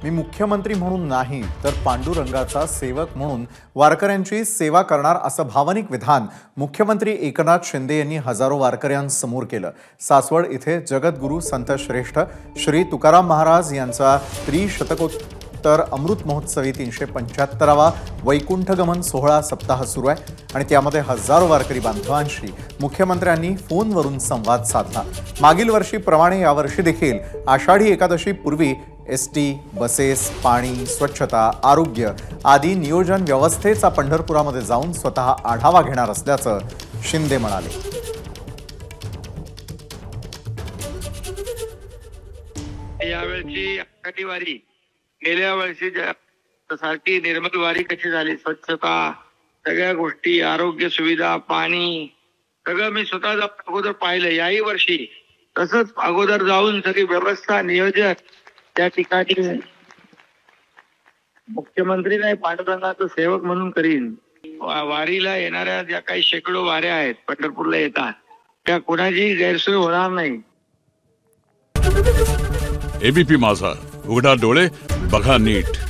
मी मुख्यमंत्री म्हणून नाही तर पांडुरंगाचा सेवक म्हणून वारकऱ्यांची सेवा करणार असं भावनिक विधान मुख्यमंत्री एकनाथ शिंदे यांनी हजारो वारकऱ्यांसमोर केलं। सासवड इथे जगद्गुरू संत श्रेष्ठ श्री तुकाराम महाराज यांचा त्रिशतकोत्तर अमृत महोत्सवी 375वा वैकुंठगमन सोहळा सप्ताह सुरू आहे आणि त्यामध्ये हजारो वारकरी बांधवांशी मुख्यमंत्र्यांनी फोनवरून संवाद साधला। मागील वर्षीप्रमाणे यावर्षी देखील आषाढी एकादशी पूर्वी एसटी, बसेस, पाणी, स्वच्छता, आरोग्य आदी नियोजन व्यवस्थेचा पंढरपुरामध्ये जाऊन स्वतः आढावा घेणार असल्याचं शिंदे म्हणाले। यावेळची आषाढी वारी गेल्या वर्षी सारखी निर्मल वारी कशी झाली, स्वच्छता, सगळ्या गोष्टी, आरोग्य सुविधा, पाणी सगळं मी स्वतः अगोदर पाहिलं। याही वर्षी तसंच अगोदर जाऊन सगळी व्यवस्था, नियोजन त्या ठिकाणी मुख्यमंत्री नाही पांडुरंगाचं सेवक म्हणून करीन। वारीला येणाऱ्या ज्या काही शेकडो वाऱ्या आहेत पंढरपूरला येतात त्या कोणाची गैरसोय होणार नाही। एबीपी माझा, उघडा डोळे बघा नीट।